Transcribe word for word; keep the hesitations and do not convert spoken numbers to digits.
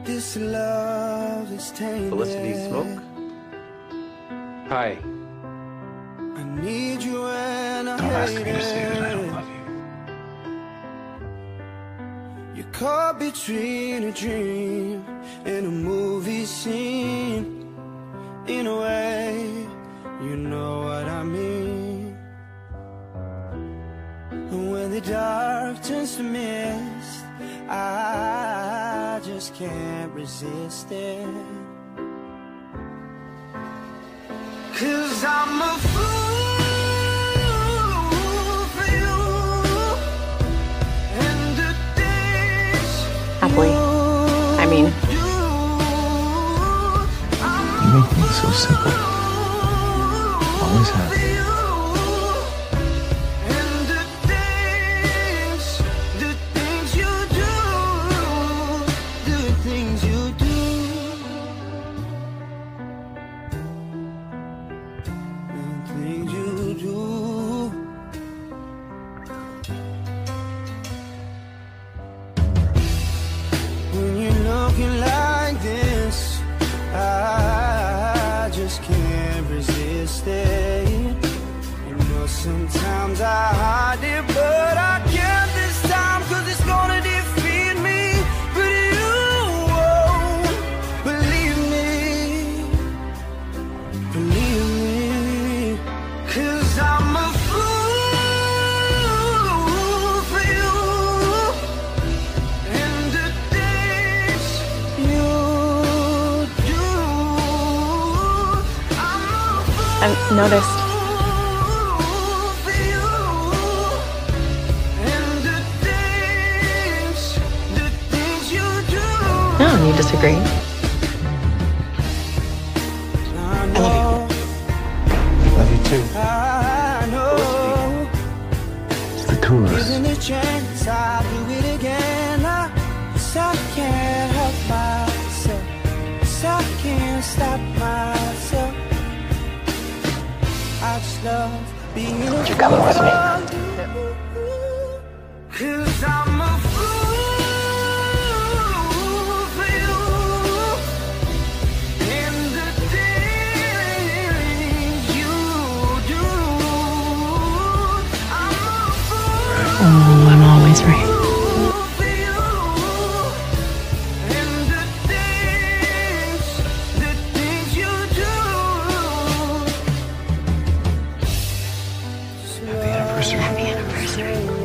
This love is tainted. Olicity smoke? Hi. I need you and I Don't ask me to hate say that I don't it. love you. You're caught between a dream and a movie scene. In a way, you know what I mean. And when the dark turns to mist, I just can't resist it. 'Cause I'm a fool for you. And the days Happily. I mean, You make things so simple. Always have. and the things, the things you do, the things you do, the things you do. When you're looking like this, I just can't resist it. You know, sometimes I hide it, but I can't this time, 'cause it's gonna defeat me. But you won't believe me, believe me, 'cause I'm a fool for you. And the things you do, I'm a fool I've noticed for you. And the things, the things you do. no, you disagree. I know, Love you too. I know. It's the two of us. Given the chance, I'll do it again. I, 'cause I can't help myself, 'cause I can't stop myself. I just love being You're coming with me. 'Cause I'm a fool for you. And the things you do, I'm a fool Oh, I'm always right. for you. And the things, the things you do. Happy anniversary. Happy anniversary.